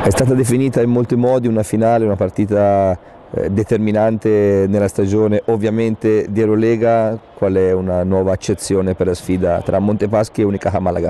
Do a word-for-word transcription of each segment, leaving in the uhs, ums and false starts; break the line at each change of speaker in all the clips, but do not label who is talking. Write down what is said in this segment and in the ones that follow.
È stata definita in molti modi una finale, una partita eh, determinante nella stagione ovviamente di Eurolega. Qual è una nuova accezione per la sfida tra Montepaschi e Unicaja Malaga?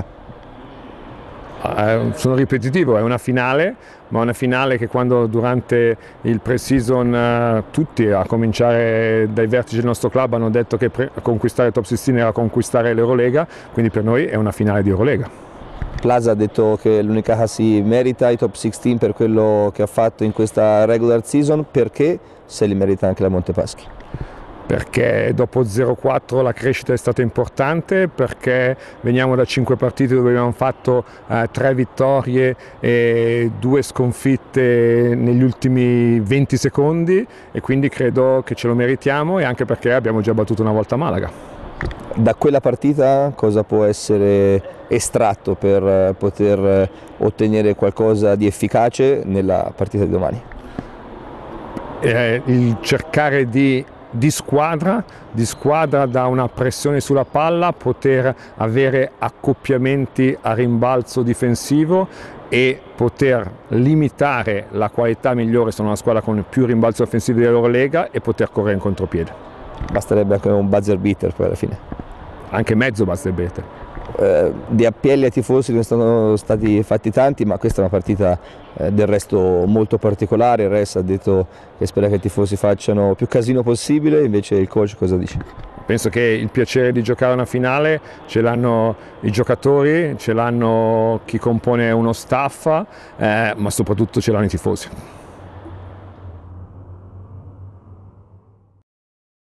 Eh, sono ripetitivo, è una finale, ma una finale che quando durante il pre-season eh, tutti, a cominciare dai vertici del nostro club, hanno detto che conquistare il top sedici era conquistare l'Eurolega, quindi per noi è una finale di Eurolega.
Plaza ha detto che l'Unicaja si merita i top sedici per quello che ha fatto in questa regular season. Perché se li merita anche la Montepaschi?
Perché dopo zero quattro la crescita è stata importante, perché veniamo da cinque partite dove abbiamo fatto eh, tre vittorie e due sconfitte negli ultimi venti secondi, e quindi credo che ce lo meritiamo, e anche perché abbiamo già battuto una volta Malaga.
Da quella partita cosa può essere estratto per poter ottenere qualcosa di efficace nella partita di domani?
Eh, il cercare di di squadra, di squadra da una pressione sulla palla, poter avere accoppiamenti a rimbalzo difensivo e poter limitare la qualità migliore, sono una squadra con più rimbalzo offensivo dell'Eurolega, e poter correre in contropiede.
Basterebbe anche un buzzer beater poi alla fine.
Anche mezzo buzzer beater.
Eh, di appelli ai tifosi ne sono stati fatti tanti, ma questa è una partita eh, del resto molto particolare. Il Res ha detto che spera che i tifosi facciano più casino possibile, invece il coach cosa dice?
Penso che il piacere di giocare una finale ce l'hanno i giocatori, ce l'hanno chi compone uno staff, eh, ma soprattutto ce l'hanno i tifosi.